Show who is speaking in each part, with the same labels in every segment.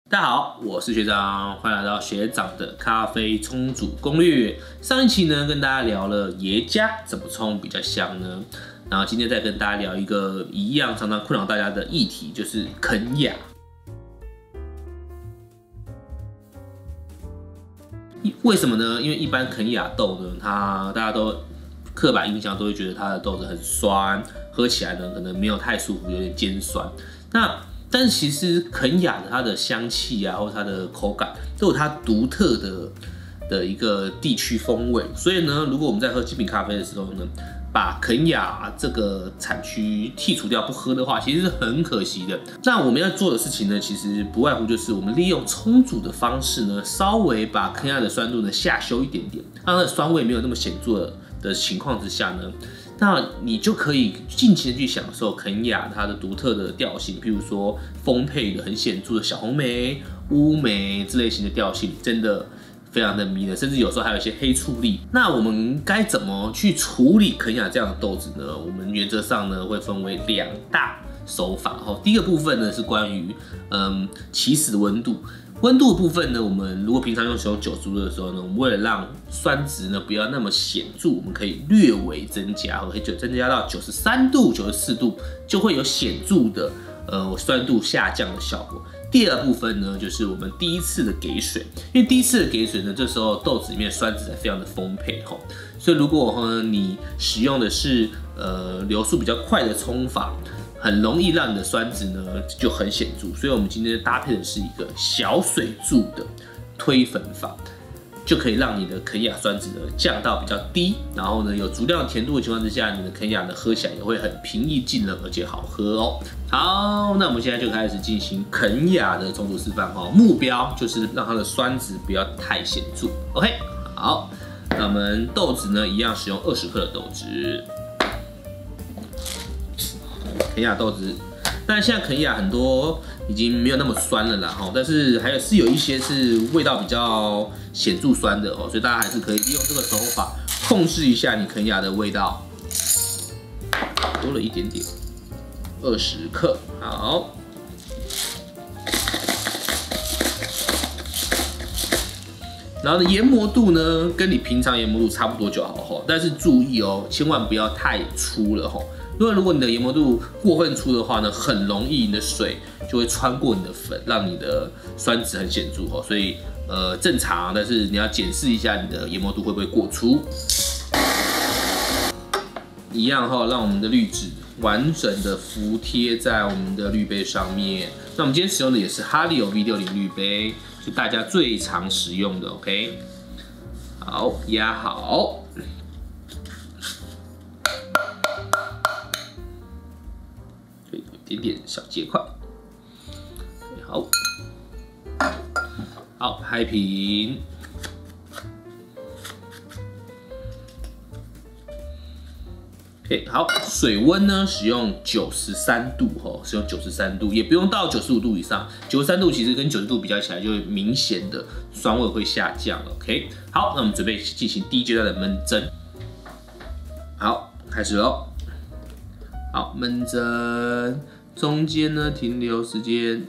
Speaker 1: 大家好，我是学长，欢迎来到学长的咖啡冲煮攻略。上一期呢，跟大家聊了耶加怎么冲比较香呢？然后今天再跟大家聊一个一样常常困扰大家的议题，就是肯雅。为什么呢？因为一般肯雅豆呢，大家都刻板印象都会觉得它的豆子很酸，喝起来呢可能没有太舒服，有点尖酸。但是其实肯雅的它的香气啊，或者它的口感，都有它独特的一个地区风味。所以呢，如果我们在喝精品咖啡的时候呢，把肯雅这个产区剔除掉不喝的话，其实是很可惜的。那我们要做的事情呢，其实不外乎就是我们利用冲煮的方式呢，稍微把肯雅的酸度呢下修一点点，让它的酸味没有那么显著的情况之下呢，那你就可以尽情的去享受肯雅它的独特的调性，譬如说丰沛的、很显著的小红莓、乌梅这类型的调性，真的非常的迷人，甚至有时候还有一些黑醋栗。那我们该怎么去处理肯雅这样的豆子呢？我们原则上呢会分为2大手法。第一个部分呢是关于起始的温度。温度的部分呢，我们如果平常使用酒珠的时候呢，我们为了让酸质呢不要那么显著，我们可以略微增加，可以增加到93度、94度，就会有显著的酸度下降的效果。第二部分呢，就是我们第一次的给水，因为第一次的给水呢，这时候豆子里面酸质还非常的丰沛所以如果你使用的是流速比较快的冲法，很容易让你的酸质呢就很显著，所以我们今天搭配的是一个小水柱的推粉法，就可以让你的肯雅酸质呢降到比较低，然后呢有足量甜度的情况之下，你的肯雅呢喝起来也会很平易近人，而且好喝哦。好，那我们现在就开始进行肯雅的冲煮示范目标就是让它的酸质不要太显著。OK， 好，那我们豆子呢一样使用20克的豆汁。肯雅豆子，那现在肯雅很多已经没有那么酸了啦但是还是有一些是味道比较显著酸的所以大家还是可以利用这个手法控制一下你肯雅的味道。多了一点点，20克，好。然后呢，研磨度呢跟你平常研磨度差不多就好但是注意千万不要太粗了因为如果你的研磨度过分粗的话呢，很容易你的水就会穿过你的粉，让你的酸质很显著所以正常，但是你要检视一下你的研磨度会不会过粗。一样让我们的滤纸完整的服贴在我们的滤杯上面。那我们今天使用的也是哈利欧 V60 滤杯，是大家最常使用的 OK。好，压好。一点点小结块，好，拍平。OK， 好，水温呢使用93度使用93度，也不用到95度以上。93度其实跟90度比较起来，就会明显的酸味会下降。OK， 好，那我们准备进行第一阶段的焖蒸。好，开始喽。好，焖蒸。中间呢停留时间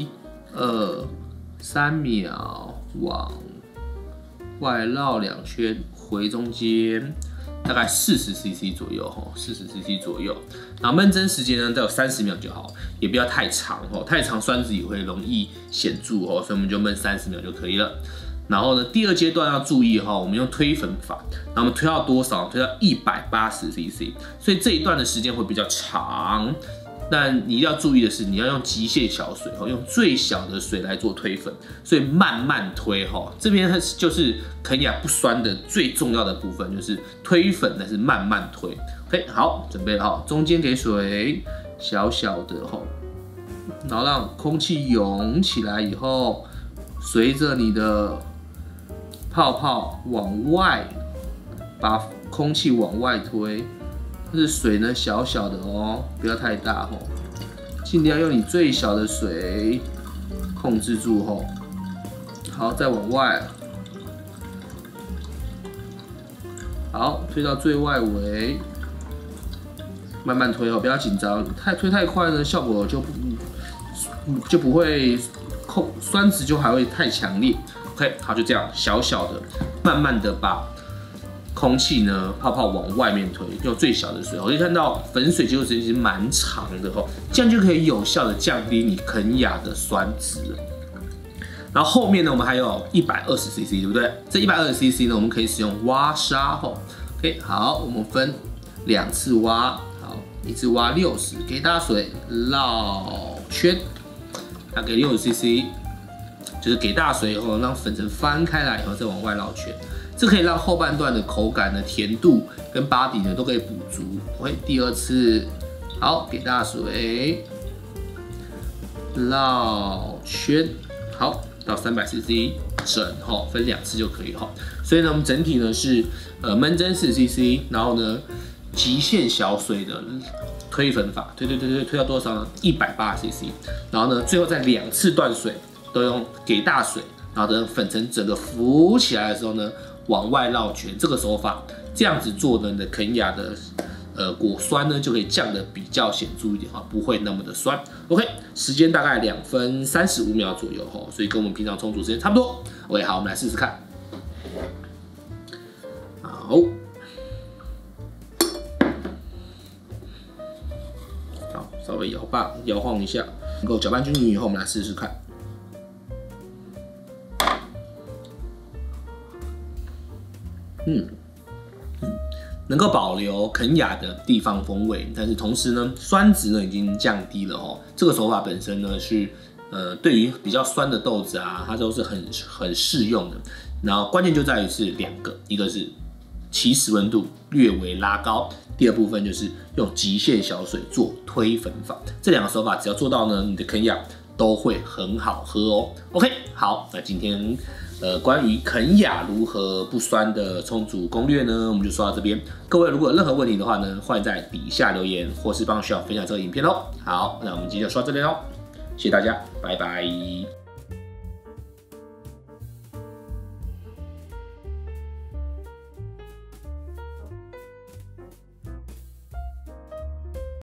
Speaker 1: 1、2、3秒，往外绕2圈，回中间，大概40cc 左右40cc 左右。然后焖蒸时间呢，大概30秒就好，也不要太长太长酸质也会容易显著所以我们就焖30秒就可以了。然后呢，第二阶段要注意我们用推粉法，然后我们推到多少？推到180cc， 所以这一段的时间会比较长。但你要注意的是，你要用极限小水用最小的水来做推粉，所以慢慢推这边就是肯雅不酸的最重要的部分，就是推粉，但是慢慢推。OK， 好，准备好，中间给水，小小的然后让空气涌起来以后，随着你的泡泡往外，把空气往外推。但是水呢，小小的不要太大尽量用你最小的水控制住好，再往外，好，推到最外围，慢慢推不要紧张，推太快呢，效果就不会酸质就还会太强烈。OK， 好，就这样小小的，慢慢的把空气呢泡泡往外面推，用最小的水。我可以看到粉水接触时间其实蛮长的哦，这样就可以有效的降低你肯亚的酸质了。然后后面呢，我们还有120cc， 对不对？这120cc 呢，我们可以使用挖沙吼。OK， 好，我们分2次挖，好，一次挖60，给大水绕圈，那给60cc， 就是给大水以后，让粉尘翻开来以后再往外绕圈，这可以让后半段的口感的甜度跟body呢都可以补足。OK， 第2次，好，给大水绕圈，好。到300cc 整哈，分2次就可以哈。所以呢，我们整体呢是焖蒸40cc， 然后呢极限小水的推粉法，推到多少呢？180cc， 然后呢最后再2次断水，都用给大水，然后等粉尘整个浮起来的时候呢，往外绕圈。这个手法这样子做呢，你的肯亚的果酸呢就可以降得比较显著一点哈，不会那么的酸。OK， 时间大概2分35秒左右哈，所以跟我们平常冲煮时间差不多。OK， 好，我们来试试看。好，稍微摇晃一下，能够搅拌均匀以后，我们来试试看。能够保留肯亚的地方风味，但是同时呢，酸质呢已经降低了哦。这个手法本身呢是对于比较酸的豆子啊，它都是很适用的。然后关键就在于是2个，一个是起始温度略微拉高，第2部分就是用极限小水做推粉法。这2个手法只要做到呢，你的肯亚都会很好喝哦。OK， 好，那今天关于肯亚如何不酸的冲煮攻略呢，我们就说到这边。各位如果有任何问题的话呢，欢迎在底下留言，或是帮小分享这个影片哦。好，那我们今天就说到这边喽，谢谢大家，拜拜。